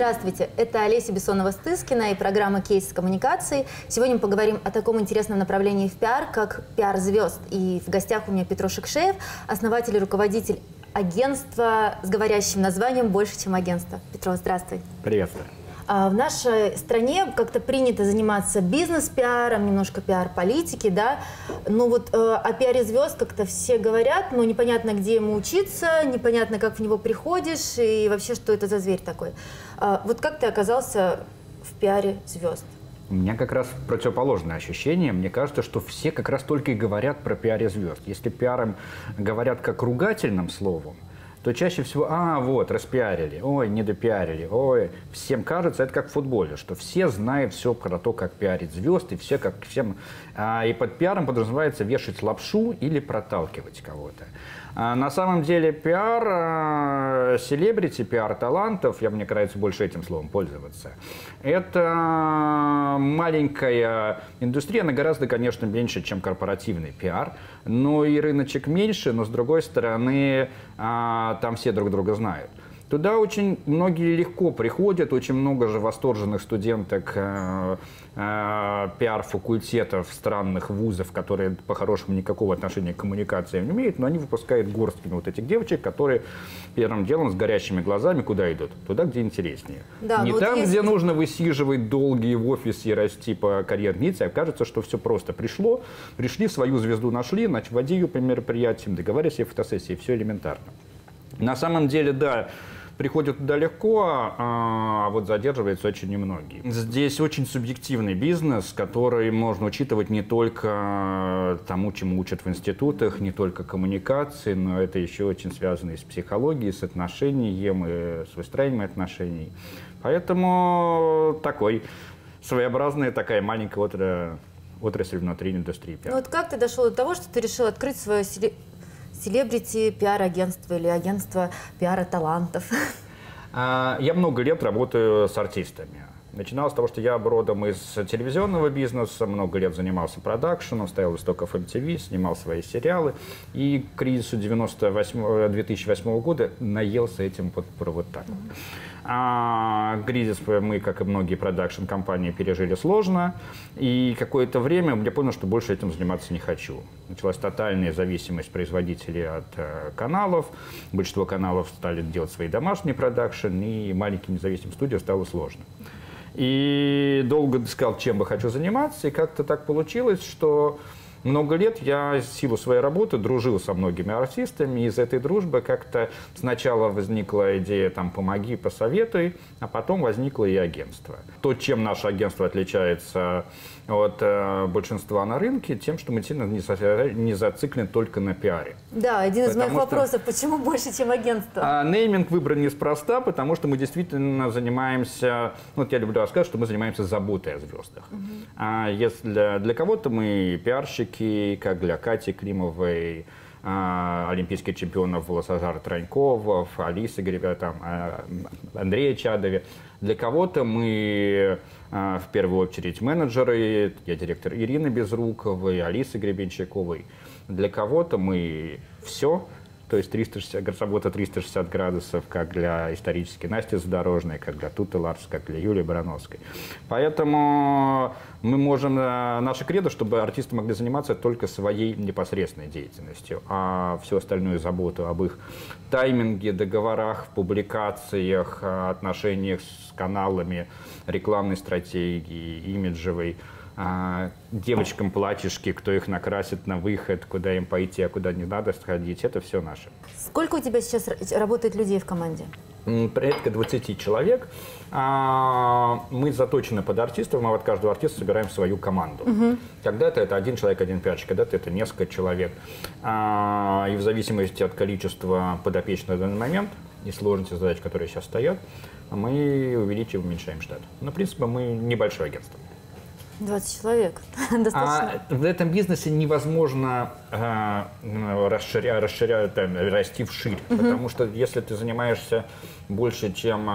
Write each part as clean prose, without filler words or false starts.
Здравствуйте, это Олеся Бессонова-Стыскина и программа «Кейс коммуникации». Сегодня мы поговорим о таком интересном направлении в пиар, как пиар звезд. И в гостях у меня Петро Шекшеев, основатель и руководитель агентства с говорящим названием «Больше, чем агентство». Петро, здравствуй. Приветствую. В нашей стране как-то принято заниматься бизнес-пиаром, немножко пиар-политики, да. Но вот о пиаре звезд как-то все говорят, но непонятно, где ему учиться, непонятно, как в него приходишь и вообще, что это за зверь такой. Вот как ты оказался в пиаре звезд? У меня как раз противоположное ощущение. Мне кажется, что все как раз только и говорят про пиаре звезд. Если пиаром говорят как ругательным словом, то чаще всего, вот, распиарили, ой, недопиарили, ой. Всем кажется, это как в футболе, что все знают все про то, как пиарить звезд, и все как всем... И под пиаром подразумевается вешать лапшу или проталкивать кого-то. На самом деле пиар селебрити, пиар талантов, мне нравится больше этим словом пользоваться, это маленькая индустрия, она гораздо, конечно, меньше, чем корпоративный пиар, но и рыночек меньше, но с другой стороны там все друг друга знают. Туда очень многие легко приходят, очень много же восторженных студенток пиар-факультетов странных вузов, которые по-хорошему никакого отношения к коммуникации не имеют, но они выпускают горстками вот этих девочек, которые первым делом с горящими глазами куда идут? Туда, где интереснее. Да, не там, где нужно высиживать долгие в офисе и расти по карьерной лестнице, а кажется, что все просто. Пришли, свою звезду нашли, значит, води ее по мероприятиям, договаривайся о фотосессии, все элементарно. На самом деле, да, приходят туда легко, а вот задерживаются очень немногие. Здесь очень субъективный бизнес, который можно учитывать не только тому, чему учат в институтах, не только коммуникации, но это еще очень связано и с психологией, с отношением, и с выстраиванием отношений. Поэтому такой своеобразная такая маленькая отрасль внутри индустрии пиара. Ну вот как ты дошел до того, что ты решил открыть свое селебрити пиар-агентство или агентство пиара талантов? Я много лет работаю с артистами. Начинал с того, что я родом из телевизионного бизнеса, много лет занимался продакшеном, стоял у истоков MTV, снимал свои сериалы. И к кризису 2008 года наелся этим вот так. Кризис мы, как и многие продакшн-компании, пережили сложно. И какое-то время я понял, что больше этим заниматься не хочу. Началась тотальная зависимость производителей от каналов. Большинство каналов стали делать свои домашние продакшн, и маленьким независимым студиям стало сложно. И долго искал, чем бы хочу заниматься, и как-то так получилось, что много лет я в силу своей работы дружил со многими артистами, и из этой дружбы как-то сначала возникла идея там «помоги, посоветуй», а потом возникло и агентство. То, чем наше агентство отличается от большинства на рынке, тем, что мы сильно не зациклены только на пиаре. Да, один из моих вопросов, почему больше, чем агентство? Нейминг выбран неспроста, потому что мы действительно занимаемся, вот я люблю рассказывать, что мы занимаемся заботой о звездах. Если для кого-то мы пиарщики, как для Кати Климовой, олимпийских чемпионов Волосожара Транькова, Алисы Андрея Чадове. Для кого-то мы в первую очередь менеджеры, я директор Ирины Безруковой, Алисы Гребенщиковой. Для кого-то мы все, то есть работа 360 градусов, как для исторической Насти Задорожной, как для Туты Ларс, как для Юлии Барановской. Поэтому мы можем, наше кредо, чтобы артисты могли заниматься только своей непосредственной деятельностью, а всю остальную заботу об их тайминге, договорах, публикациях, отношениях с каналами, рекламной стратегии, имиджевой, девочкам платьишки, кто их накрасит на выход, куда им пойти, а куда не надо сходить, это все наше. Сколько у тебя сейчас работает людей в команде? Порядка 20 человек. Мы заточены под артистов, мы от каждого артиста собираем свою команду. Когда-то это один человек, один пиарщик, когда-то это несколько человек. И в зависимости от количества подопечных на данный момент и сложности задач, которые сейчас стоят, мы увеличиваем, уменьшаем штат. Но, в принципе, мы небольшое агентство. 20 человек. Достаточно. В этом бизнесе невозможно расти вширь, потому что если ты занимаешься больше, чем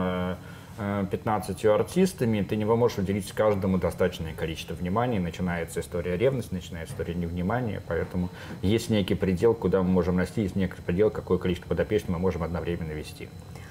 15 артистами, ты не можешь уделить каждому достаточное количество внимания. Начинается история ревности, начинается история невнимания, поэтому есть некий предел, куда мы можем расти, есть некий предел, какое количество подопечных мы можем одновременно вести.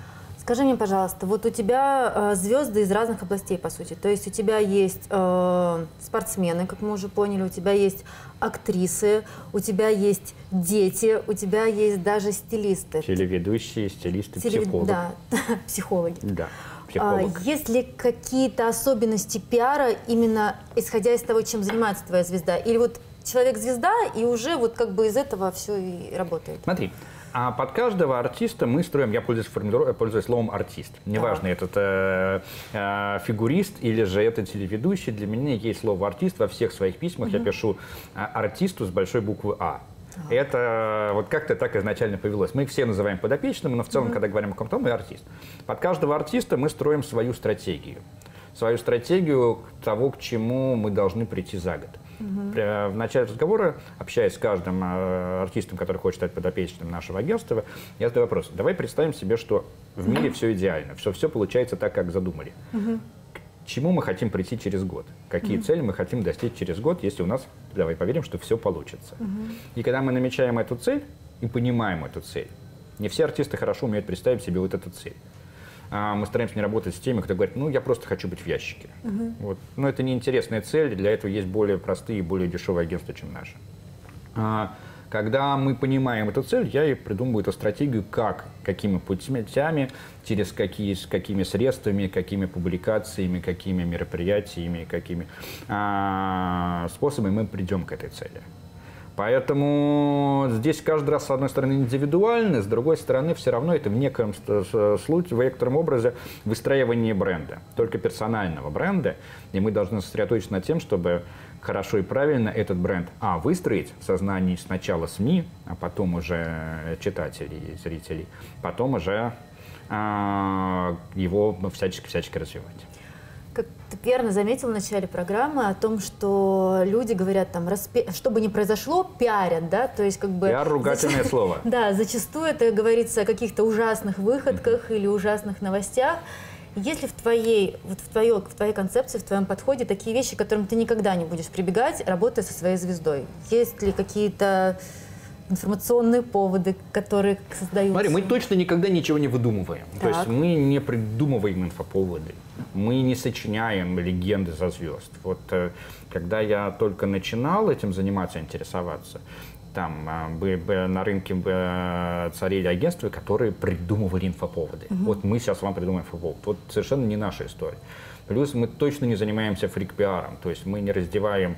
Скажи мне, пожалуйста, вот у тебя звезды из разных областей, по сути. То есть у тебя есть спортсмены, как мы уже поняли, у тебя есть актрисы, у тебя есть дети, у тебя есть даже стилисты. Телеведущие, стилисты, психологи. Да, психологи. Да, психолог. Есть ли какие-то особенности пиара, именно исходя из того, чем занимается твоя звезда? Или вот человек-звезда, и уже вот как бы из этого все и работает? Смотри. А под каждого артиста мы строим, я пользуюсь словом артист. Неважно, этот фигурист или же это телеведущий, для меня есть слово артист. Во всех своих письмах я пишу артисту с большой буквы А. Это вот как-то так изначально повелось. Мы их все называем подопечным, но в целом, когда говорим о ком-то, мы артист. Под каждого артиста мы строим свою стратегию. Свою стратегию того, к чему мы должны прийти за год. В начале разговора, общаясь с каждым артистом, который хочет стать подопечным нашего агентства, я задаю вопрос. Давай представим себе, что в мире все идеально, все получается так, как задумали. К чему мы хотим прийти через год? Какие цели мы хотим достичь через год, если у нас, давай поверим, что все получится. И когда мы намечаем эту цель и понимаем эту цель, не все артисты хорошо умеют представить себе вот эту цель. Мы стараемся не работать с теми, кто говорит, ну, я просто хочу быть в ящике. Вот. Но это неинтересная цель, для этого есть более простые и более дешевые агентства, чем наши. Когда мы понимаем эту цель, я и придумываю эту стратегию, как, какими путями, через какими средствами, какими публикациями, какими мероприятиями, какими способами мы придем к этой цели. Поэтому здесь каждый раз, с одной стороны, индивидуально, с другой стороны, все равно это в некотором случае, в некотором образе выстраивание бренда, только персонального бренда. И мы должны сосредоточиться над тем, чтобы хорошо и правильно этот бренд выстроить в сознании сначала СМИ, а потом уже читателей, зрителей, потом уже его всячески развивать. Как ты верно заметил в начале программы о том, что люди говорят, там, что бы ни произошло, пиарят, да, то есть как бы... Пиар — ругательное слово. Да, зачастую это говорится о каких-то ужасных выходках или ужасных новостях. Есть ли в твоей концепции, в твоем подходе такие вещи, к которым ты никогда не будешь прибегать, работая со своей звездой? Есть ли какие-то информационные поводы, которые создаются? Смотри, мы точно никогда ничего не выдумываем. Так. То есть мы не придумываем инфоповоды, мы не сочиняем легенды за звезд. Вот когда я только начинал этим заниматься, интересоваться, там на рынке царили агентства, которые придумывали инфоповоды. Вот мы сейчас вам придумаем инфоповод. Вот совершенно не наша история. Плюс мы точно не занимаемся фрик-пиаром, то есть мы не раздеваем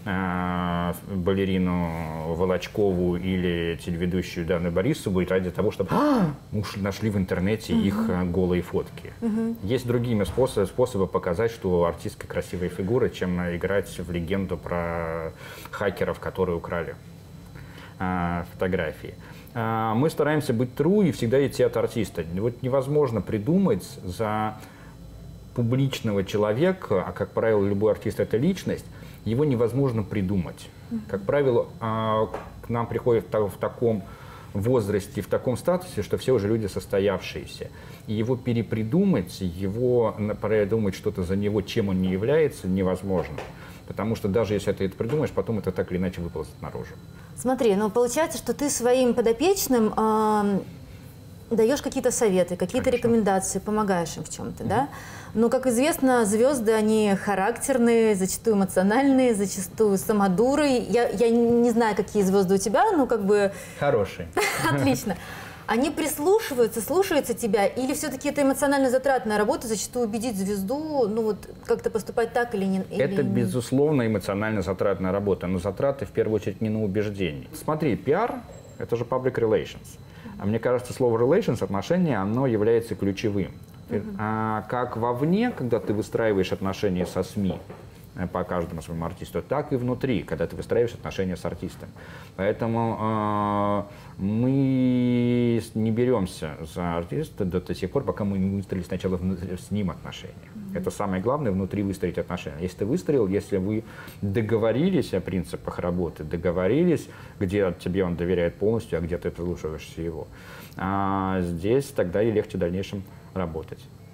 балерину Волочкову или телеведущую Дану Борисову ради того, чтобы нашли в интернете их голые фотки. Есть другими способы показать, что артистка красивая фигура, чем играть в легенду про хакеров, которые украли фотографии. Мы стараемся быть true и всегда идти от артиста. Вот невозможно придумать за публичного человека, а, как правило, любой артист — это личность, его невозможно придумать. Как правило, к нам приходят в таком возрасте, в таком статусе, что все уже люди состоявшиеся. И его перепридумать, его придумать что-то за него, чем он не является, невозможно. Потому что даже если ты это придумаешь, потом это так или иначе выползет наружу. Смотри, ну получается, что ты своим подопечным даешь какие-то советы, какие-то рекомендации, помогаешь им в чем-то, да? Но, как известно, звезды, они характерные, зачастую эмоциональные, зачастую самодуры. Я не знаю, какие звезды у тебя, но как бы... Хорошие. Отлично. Они прислушиваются, слушаются тебя, или все-таки это эмоционально затратная работа, зачастую убедить звезду, ну вот как-то поступать так или не? Это, безусловно, эмоционально затратная работа, но затраты в первую очередь не на убеждение. Смотри, пиар — это же public relations. А мне кажется, слово relations, отношения, оно является ключевым. Как вовне, когда ты выстраиваешь отношения со СМИ по каждому своему артисту, так и внутри, когда ты выстраиваешь отношения с артистом. Поэтому мы не беремся за артиста до тех пор, пока мы не выстроили сначала с ним отношения. Это самое главное — внутри выстроить отношения. Если ты выстроил, если вы договорились о принципах работы, договорились, где тебе он доверяет полностью, а где ты прислушиваешься его, здесь тогда и легче в дальнейшем работать.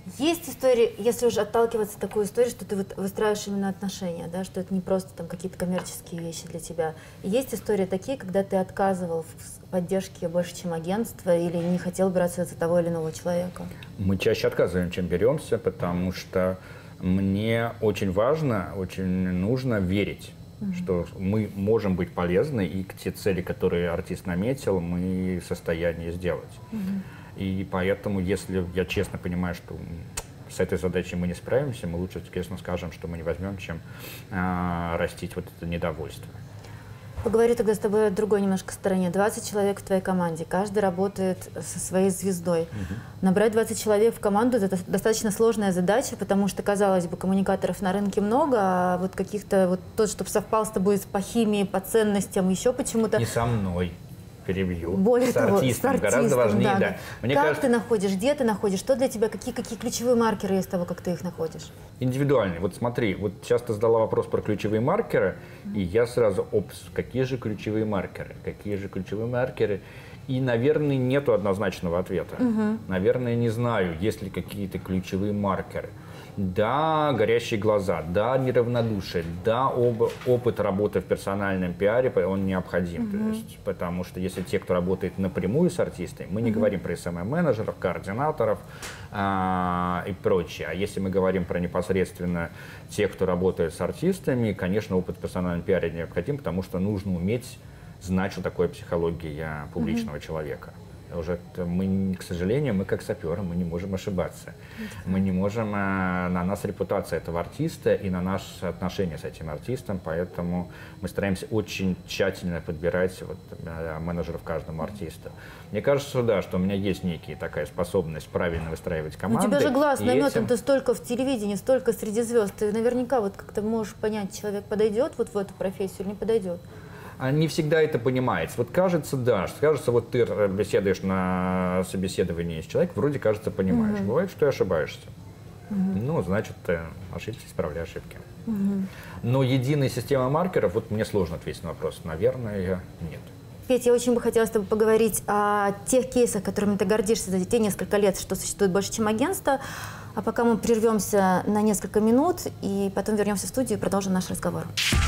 Есть истории, если уже отталкиваться от такой истории, что ты вот выстраиваешь именно отношения, да, что это не просто там какие-то коммерческие вещи для тебя. Есть истории такие, когда ты отказывал в поддержке больше, чем агентство, или не хотел браться за того или иного человека? Мы чаще отказываем, чем беремся, потому что мне очень важно, очень нужно верить, что мы можем быть полезны, и те цели, которые артист наметил, мы в состоянии сделать. И поэтому, если я честно понимаю, что с этой задачей мы не справимся, мы лучше, конечно, скажем, что мы не возьмем, чем растить вот это недовольство. Поговорю тогда с тобой о другой немножко стороне. 20 человек в твоей команде, каждый работает со своей звездой. Набрать 20 человек в команду – это достаточно сложная задача, потому что, казалось бы, коммуникаторов на рынке много, а вот каких-то, вот тот, чтобы совпал с тобой по химии, по ценностям, еще почему-то… Не со мной. Перебью. Более того, с артистом, гораздо важнее, да. Мне как кажется, ты находишь, где ты находишь, что для тебя, какие ключевые маркеры есть того, как ты их находишь? Индивидуальные. Вот смотри, вот сейчас ты задала вопрос про ключевые маркеры, и я сразу, какие же ключевые маркеры? Какие же ключевые маркеры? И, наверное, нету однозначного ответа. Наверное, не знаю, есть ли какие-то ключевые маркеры. Да, горящие глаза, да, неравнодушие, да, опыт работы в персональном пиаре, он необходим. То есть, потому что если те, кто работает напрямую с артистами, мы не говорим про SMM-менеджеров, координаторов и прочее. А если мы говорим про непосредственно тех, кто работает с артистами, конечно, опыт в персональном пиаре необходим, потому что нужно уметь знать, что такое психология публичного человека. Уже мы, к сожалению, мы как саперы, мы не можем ошибаться. Мы не можем, на нас репутация этого артиста и на наши отношения с этим артистом, поэтому мы стараемся очень тщательно подбирать менеджеров каждому артисту. Мне кажется, да, что у меня есть некая такая способность правильно выстраивать команды. У тебя же глаз наметан, ты столько в телевидении, столько среди звезд, ты наверняка вот как-то можешь понять, человек подойдет вот в эту профессию или не подойдет. Не всегда это понимается. Вот кажется, да, кажется, вот ты беседуешь на собеседовании с человеком, вроде кажется, понимаешь. Бывает, что и ошибаешься. Ну, значит, ты ошибся, исправляй ошибки. Но единая система маркеров, вот мне сложно ответить на вопрос. Наверное, нет. Петь, я очень бы хотела с тобой поговорить о тех кейсах, которыми ты гордишься за те несколько лет, что существует больше, чем агентство. А пока мы прервемся на несколько минут и потом вернемся в студию и продолжим наш разговор.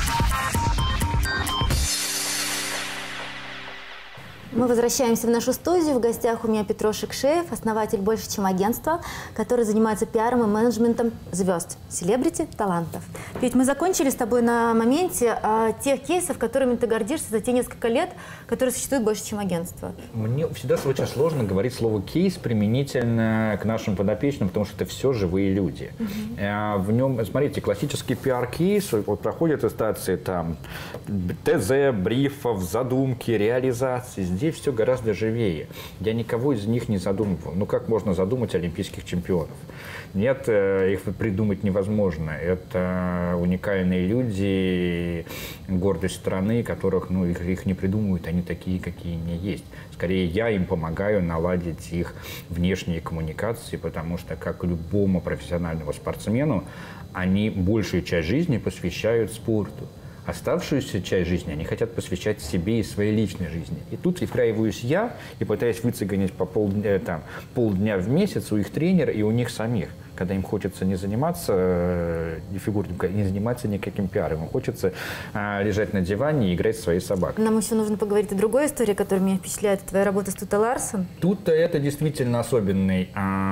Мы возвращаемся в нашу студию. В гостях у меня Петро Шекшеев, основатель «Больше, чем агентство», который занимается пиаром и менеджментом звезд, селебрити, талантов. Ведь мы закончили с тобой на моменте тех кейсов, которыми ты гордишься за те несколько лет, которые существуют больше, чем агентство. Мне всегда очень сложно говорить слово «кейс» применительно к нашим подопечным, потому что это все живые люди. В нем, смотрите, классический пиар-кейс вот, проходит из стации там ТЗ, брифов, задумки, реализации. Здесь все гораздо живее. Я никого из них не задумывал. Ну как можно задумать олимпийских чемпионов? Нет, их придумать невозможно. Это уникальные люди, гордость страны, которых, ну, их не придумывают, они такие, какие они есть. Скорее, я им помогаю наладить их внешние коммуникации, потому что, как любому профессиональному спортсмену, они большую часть жизни посвящают спорту. Оставшуюся часть жизни они хотят посвящать себе и своей личной жизни. И тут вкраиваюсь я и пытаюсь выцегонить по полдня в месяц у их тренера и у них самих. Когда им хочется не заниматься фигурным, не заниматься никаким пиаром, им хочется лежать на диване и играть со своей собакой. Нам еще нужно поговорить о другой истории, которая меня впечатляет. Твоя работа с Тута Ларсон. Тута это действительно особенный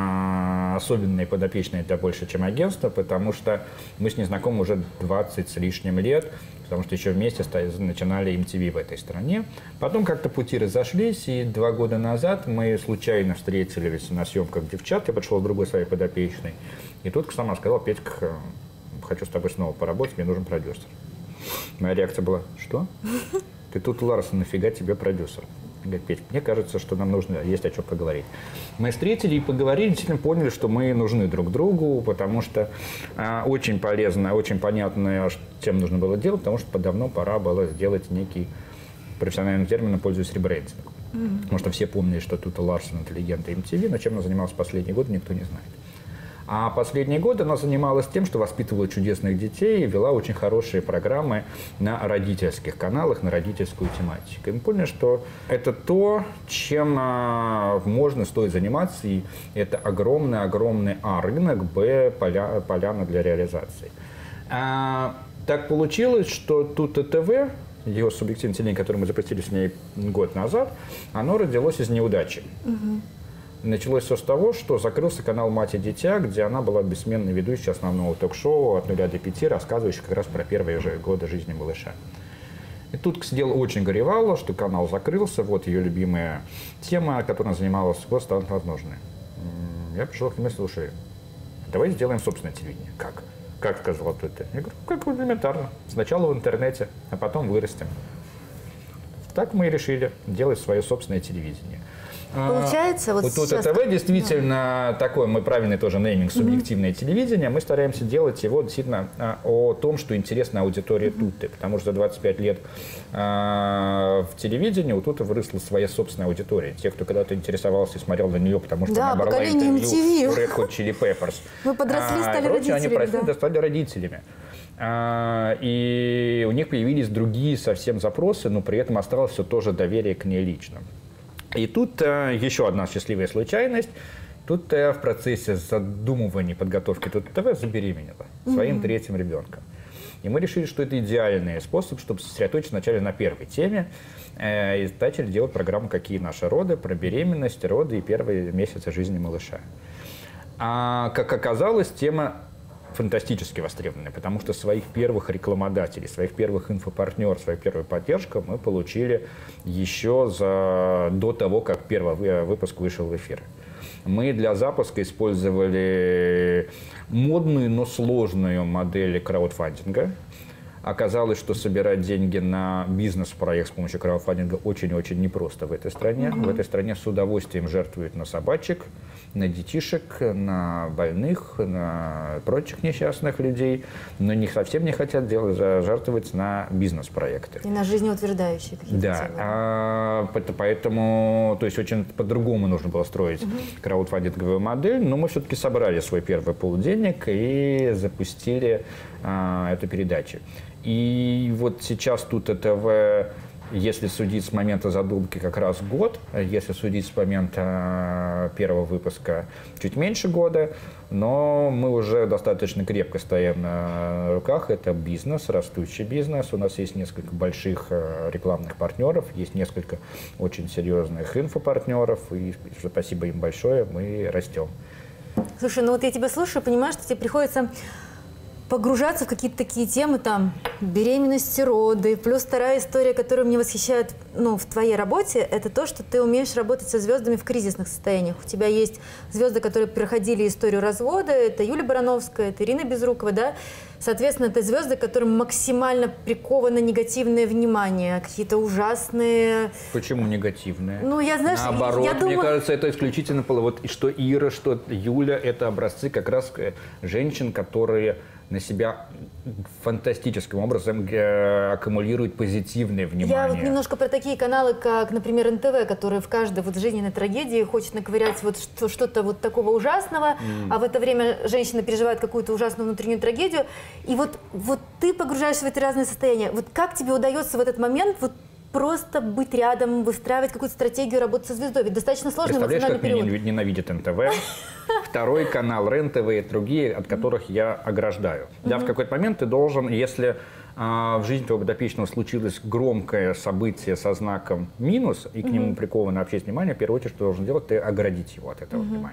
подопечный для «Больше, чем агентство», потому что мы с ней знакомы уже 20 с лишним лет, потому что еще вместе начинали MTV в этой стране. Потом как-то пути разошлись, и 2 года назад мы случайно встретились на съемках «Девчат». Я пришел с другой своей подопечной. И тут сама сказала: «Петька, хочу с тобой снова поработать, мне нужен продюсер». Моя реакция была: «Что? Ты тут, Ларсон, нафига тебе продюсер?» Говорит: «Петь, мне кажется, что нам нужно, есть о чем поговорить». Мы встретили и поговорили, действительно поняли, что мы нужны друг другу, потому что очень полезно, очень понятно, чем нужно было делать, потому что давно пора было сделать некий, профессиональным термином пользуясь, ребрендинг. Потому что все помнили, что Тута Ларсон — это легенда MTV, но чем она занималась последние годы, никто не знает. А последние годы она занималась тем, что воспитывала чудесных детей и вела очень хорошие программы на родительских каналах, на родительскую тематику. И мы поняли, что это то, чем можно, стоит заниматься, и это огромный А рынок, Б поляна для реализации. Так получилось, что Тута ТВ, ее субъективное телевидение, которое мы запустили с ней год назад, оно родилось из неудачи. Началось все с того, что закрылся канал «Мать и дитя», где она была бессменной ведущей основного ток-шоу от 0 до 5, рассказывающей как раз про первые же годы жизни малыша. И тут сидела очень горевала, что канал закрылся, вот ее любимая тема, которой она занималась, год станут возможны. Я пришел к нему: слушай, давай сделаем собственное телевидение. Как? Как сказала Тута? Я говорю, как элементарно. Сначала в интернете, а потом вырастем. Так мы и решили делать свое собственное телевидение. Получается, вот Тута ТВ действительно такой, мы правильный тоже нейминг, субъективное телевидение. Мы стараемся делать его действительно о том, что интересно аудитории Туты. Потому что за 25 лет в телевидении у Туты выросла своя собственная аудитория. Те, кто когда-то интересовался и смотрел на нее, потому что она брала интервью у Red Hot Chili Peppers. Вы подросли, стали родителями. Они подросли, стали родителями. И у них появились другие совсем запросы, но при этом осталось все тоже доверие к ней лично. И тут еще одна счастливая случайность. Тут в процессе задумывания подготовки Тута ТВ забеременела своим третьим ребенком. И мы решили, что это идеальный способ, чтобы сосредоточиться вначале на первой теме. И начали делать программу «Какие наши роды», про беременность, роды и первые месяцы жизни малыша. А как оказалось, тема фантастически востребованная, потому что своих первых рекламодателей, своих первых инфопартнеров, свою первую поддержку мы получили еще до того, как первый выпуск вышел в эфир. Мы для запуска использовали модную, но сложную модель краудфандинга. Оказалось, что собирать деньги на бизнес-проект с помощью краудфандинга очень-очень непросто в этой стране. В этой стране с удовольствием жертвуют на собачек, на детишек, на больных, на прочих несчастных людей, но совсем не хотят жертвовать на бизнес-проекты. И на жизнеутверждающие какие-то темы. Да, поэтому, то есть очень по-другому нужно было строить краудфандинговую модель, но мы все-таки собрали свой первый пул денег и запустили эту передачу. И вот сейчас Тута ТВ, если судить с момента задумки, как раз год, если судить с момента первого выпуска, чуть меньше года, но мы уже достаточно крепко стоим на руках. Это бизнес, растущий бизнес. У нас есть несколько больших рекламных партнеров, есть несколько очень серьезных инфопартнеров, и спасибо им большое, мы растем. Слушай, ну вот я тебя слушаю, понимаю, что тебе приходится погружаться в какие-то такие темы, там, беременности, роды. Плюс вторая история, которая меня восхищает, в твоей работе, это то, что ты умеешь работать со звездами в кризисных состояниях. У тебя есть звезды, которые проходили историю развода. Это Юлия Барановская, это Ирина Безрукова, да? Соответственно, это звезды, которым максимально приковано негативное внимание, какие-то ужасные... Почему негативное? Ну, я, знаешь, наоборот, я думаю... мне кажется, это исключительно... Вот что Ира, что Юля, это образцы как раз женщин, которые на себя фантастическим образом аккумулируют позитивное внимание. Я вот немножко про такие каналы, как, например, НТВ, которые в каждой жизненной трагедии хочет наковырять что-то вот такого ужасного, а в это время женщина переживает какую-то ужасную внутреннюю трагедию. И вот ты погружаешься в эти разные состояния. Вот как тебе удается в этот момент просто быть рядом, выстраивать какую-то стратегию работы со звездой? Ведь достаточно сложный эмоциональный период. Представляешь, как меня ненавидит НТВ, второй канал РЕН-ТВ и другие, от которых я ограждаю. Да, в какой-то момент ты должен, если в жизни твоего подопечного случилось громкое событие со знаком минус, и к нему приковано общественное внимание, в первую очередь, что ты должен делать, ты оградить его от этого внимания.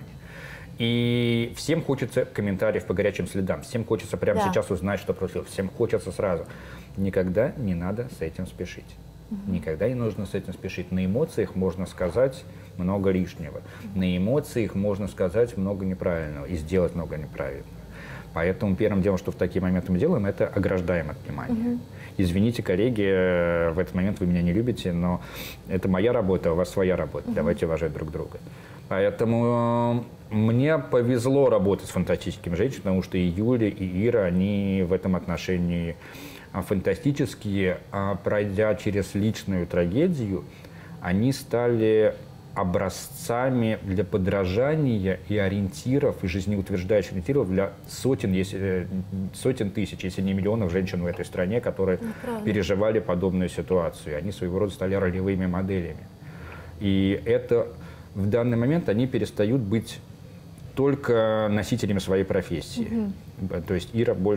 И всем хочется комментариев по горячим следам, всем хочется прямо сейчас узнать, что происходит, всем хочется сразу. Никогда не надо с этим спешить. Никогда не нужно с этим спешить. На эмоциях можно сказать много лишнего. На эмоциях можно сказать много неправильного и сделать много неправильного. Поэтому первым делом, что в такие моменты мы делаем, это ограждаем от внимания. Извините, коллеги, в этот момент вы меня не любите, но это моя работа, у вас своя работа. Давайте уважать друг друга. Поэтому мне повезло работать с фантастическими женщинами, потому что и Юля, и Ира, они в этом отношении фантастические, а пройдя через личную трагедию, они стали образцами для подражания и ориентиров, и жизнеутверждающих ориентиров для сотен тысяч, если не миллионов женщин в этой стране, которые переживали подобную ситуацию. Они своего рода стали ролевыми моделями. И это в данный момент они перестают быть только носителями своей профессии. То есть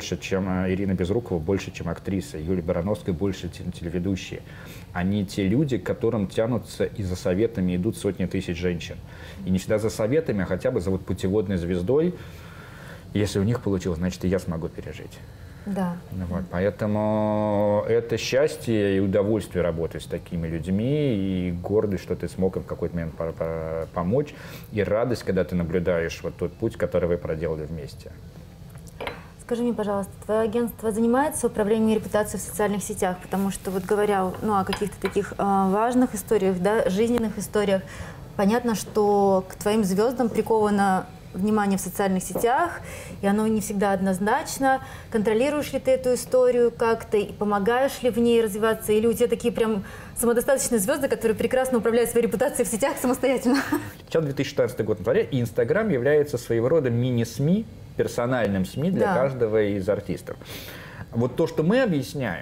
Ирина Безрукова больше, чем актриса, Юлия Барановская больше, чем телеведущие. Они те люди, к которым тянутся и за советами идут сотни тысяч женщин. И не всегда за советами, а хотя бы за вот путеводной звездой. Если у них получилось, значит, и я смогу пережить. Да. Вот, поэтому это счастье и удовольствие работать с такими людьми, и гордость, что ты смог им в какой-то момент помочь, и радость, когда ты наблюдаешь вот тот путь, который вы проделали вместе. Скажи мне, пожалуйста, твое агентство занимается управлением репутацией в социальных сетях? Потому что, вот говоря о каких-то таких важных историях, да, жизненных историях, понятно, что к твоим звездам приковано внимание в социальных сетях, и оно не всегда однозначно. Контролируешь ли ты эту историю как-то, и помогаешь ли в ней развиваться, или у тебя такие прям самодостаточные звезды, которые прекрасно управляют своей репутацией в сетях самостоятельно? Сейчас 2016 год на дворе, и Инстаграм является своего рода мини-СМИ, персональным СМИ для каждого из артистов. Вот то, что мы объясняем,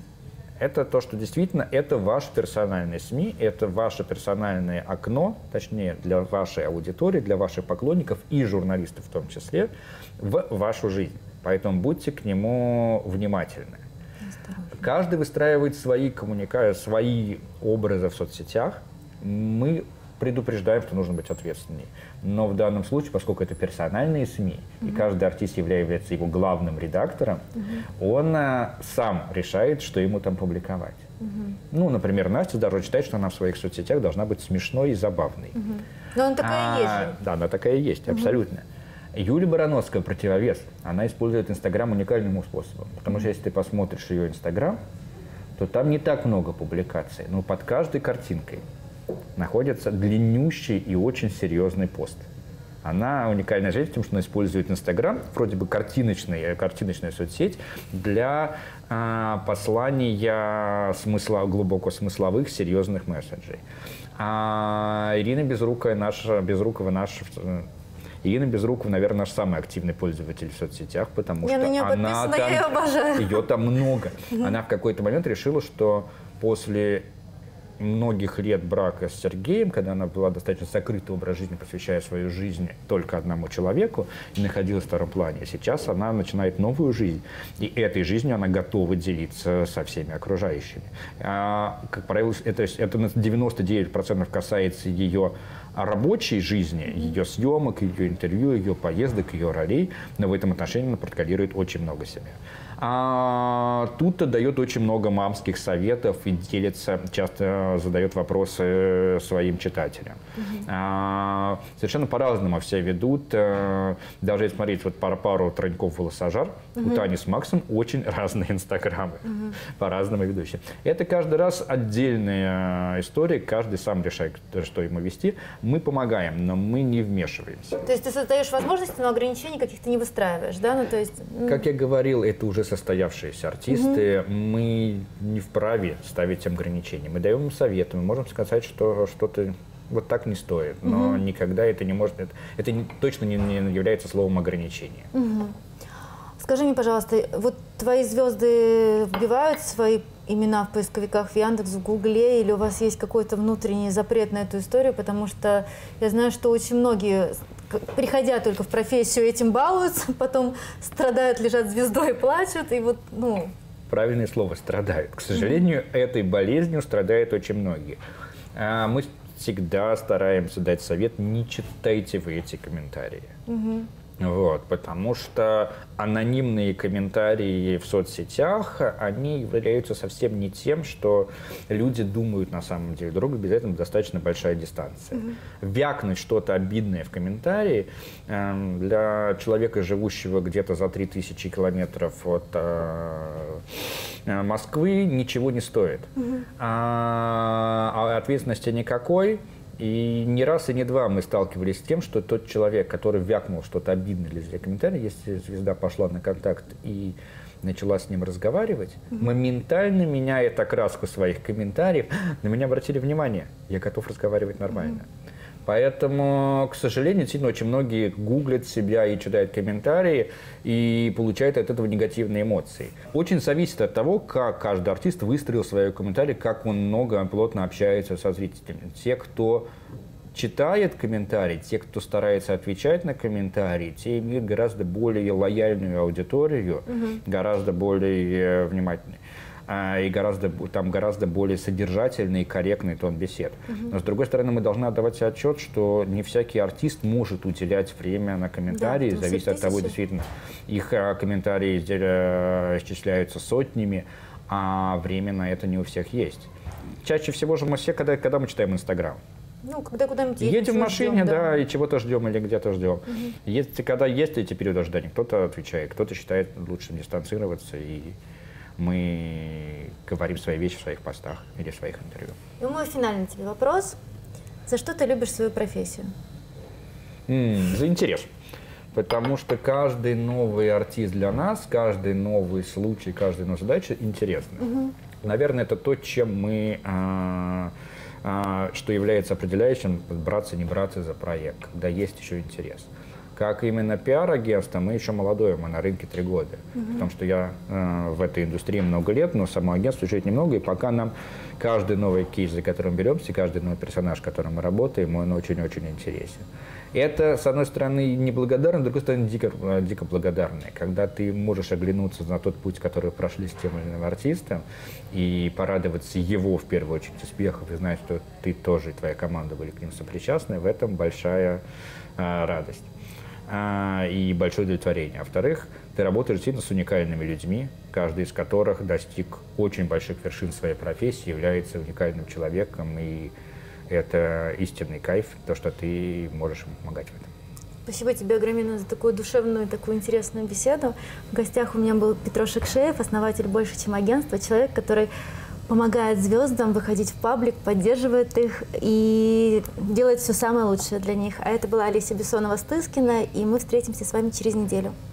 это то, что действительно это ваш персональный СМИ, это ваше персональное окно, точнее, для вашей аудитории, для ваших поклонников и журналистов в том числе, в вашу жизнь. Поэтому будьте к нему внимательны. Каждый выстраивает свои свои образы в соцсетях. Мы предупреждаем, что нужно быть ответственнее. Но в данном случае, поскольку это персональные СМИ, и каждый артист является его главным редактором, он сам решает, что ему там публиковать. Ну, например, Настя даже считает, что она в своих соцсетях должна быть смешной и забавной. Но она такая есть же. Да, она такая и есть, абсолютно. Юлия Барановская противовес. Она использует Инстаграм уникальным способом. Потому что если ты посмотришь ее Инстаграм, то там не так много публикаций, но под каждой картинкой находится длиннющий и очень серьезный пост. Она уникальная женщина тем, что она использует Инстаграм, вроде бы картиночная соцсеть, для послания глубоко смысловых, серьезных месседжей. Ирина Безрукова, наверное, наш самый активный пользователь в соцсетях, потому что ее там много. Она в какой-то момент решила, что после многих лет брака с Сергеем, когда она была достаточно закрытый образ жизни, посвящая свою жизнь только одному человеку, и находилась в втором плане. Сейчас она начинает новую жизнь, и этой жизнью она готова делиться со всеми окружающими. Как правило, это на 99% касается ее рабочей жизни, ее съемок, ее интервью, ее поездок, ее ролей, но в этом отношении она протоколирует очень много себя. Тут дает очень много мамских советов и делится, часто задает вопросы своим читателям. Совершенно по-разному все ведут. Даже если смотреть вот пару Троньков-Волосожар, у Тани с Максом очень разные инстаграмы, по-разному ведущие. Это каждый раз отдельная история, каждый сам решает, что ему вести. Мы помогаем, но мы не вмешиваемся. То есть ты создаешь возможности, но ограничений каких-то не выстраиваешь, да? Ну, то есть... Как я говорил, это уже состоявшиеся артисты, мы не вправе ставить им ограничения. Мы даем им советы, мы можем сказать, что что-то вот так не стоит, но никогда это не может, это точно не является словом ограничения. Скажи мне, пожалуйста, вот твои звезды вбивают свои имена в поисковиках в Яндекс, в Гугле, или у вас есть какой-то внутренний запрет на эту историю, потому что я знаю, что очень многие, приходя только в профессию, этим балуются, потом страдают, лежат звездой и плачут, и вот, ну... Правильное слово «страдают». К сожалению, этой болезнью страдают очень многие. Мы всегда стараемся дать совет: не читайте вы эти комментарии. Вот, потому что анонимные комментарии в соцсетях, они являются совсем не тем, что люди думают на самом деле друг, без этого достаточно большая дистанция. Вякнуть что-то обидное в комментарии для человека, живущего где-то за 3000 километров от Москвы, ничего не стоит. А ответственности никакой. И не раз и не два мы сталкивались с тем, что тот человек, который вякнул что-то обидное для комментария, если звезда пошла на контакт и начала с ним разговаривать, моментально меняет окраску своих комментариев, на меня обратили внимание, я готов разговаривать нормально. Поэтому, к сожалению, действительно, очень многие гуглят себя и читают комментарии, и получают от этого негативные эмоции. Очень зависит от того, как каждый артист выстроил свои комментарии, как он много, плотно общается со зрителями. Те, кто читает комментарии, те, кто старается отвечать на комментарии, те имеют гораздо более лояльную аудиторию, гораздо более внимательную. И там гораздо более содержательный и корректный тон бесед. Но, с другой стороны, мы должны отдавать себе отчет, что не всякий артист может уделять время на комментарии. Да, зависит от того, действительно, их комментарии исчисляются сотнями, а время на это не у всех есть. Чаще всего же мы все, когда мы читаем Инстаграм, ну, когда куда-нибудь едем в машине, да, и чего-то ждем или где-то ждем. Когда есть эти периоды ожидания, кто-то отвечает, кто-то считает лучше дистанцироваться, и мы говорим свои вещи в своих постах или в своих интервью. И мой финальный тебе вопрос. За что ты любишь свою профессию? За интерес. Потому что каждый новый артист для нас, каждый новый случай, каждая новая задача интересна. Наверное, это то, чем мы, что является определяющим, браться, не браться за проект, когда есть еще интерес. Как именно пиар-агентство, мы еще молодое, мы на рынке 3 года. Потому что я в этой индустрии много лет, но само агентство чуть немного, и пока нам каждый новый кейс, за которым беремся, каждый новый персонаж, с которым мы работаем, он очень-очень интересен. И это, с одной стороны, неблагодарно, с другой стороны, дико благодарное. Когда ты можешь оглянуться на тот путь, который прошли с тем или иным артистом, и порадоваться его, в первую очередь, успехов, и знать, что ты тоже и твоя команда были к ним сопричастны, в этом большая радость и большое удовлетворение. А во-вторых, ты работаешь действительно с уникальными людьми, каждый из которых достиг очень больших вершин своей профессии, является уникальным человеком, и это истинный кайф, то, что ты можешь им помогать в этом. Спасибо тебе огромное за такую душевную, такую интересную беседу. В гостях у меня был Петро Шекшеев, основатель «Больше, чем агентство», человек, который помогает звездам выходить в паблик, поддерживает их и делает все самое лучшее для них. А это была Олеся Бессонова-Стыскина, и мы встретимся с вами через неделю.